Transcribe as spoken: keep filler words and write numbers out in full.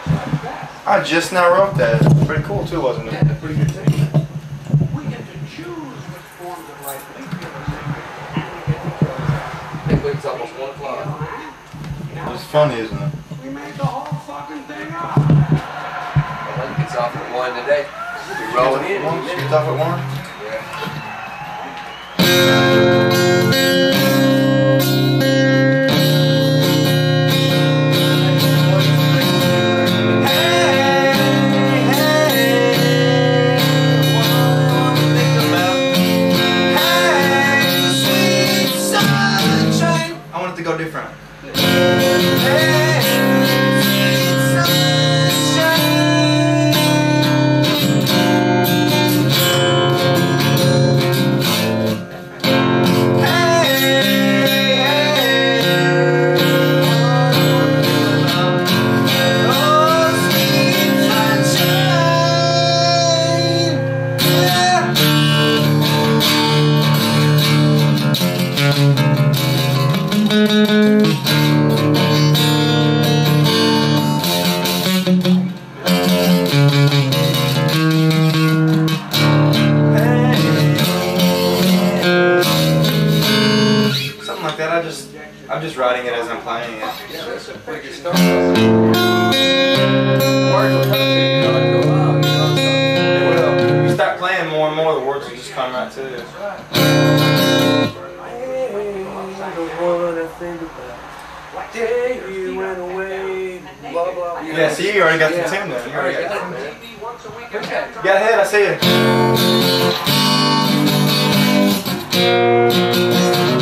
I just now wrote that. Pretty cool too, wasn't it? Yeah, pretty good thing. We get to choose which forms of life we feel are sacred, and we get to kill them. I think it's almost one o'clock. It's funny, isn't it? We made the whole fucking thing up. Well, Link gets off at one today. We'll be rolling in. One, she gets off at one. Yeah. Go different. Something like that. I just, I'm just writing it as I'm playing it. Yeah, that's a pretty good start. Words will come to you, you know, like go out, you know, It will. You start playing more and more, the words will just come right to you. Day you went away, blah blah. Yeah, see, you already got the Yeah. tune then. You You already already got got it, it. man. Okay. You got ahead, I see you.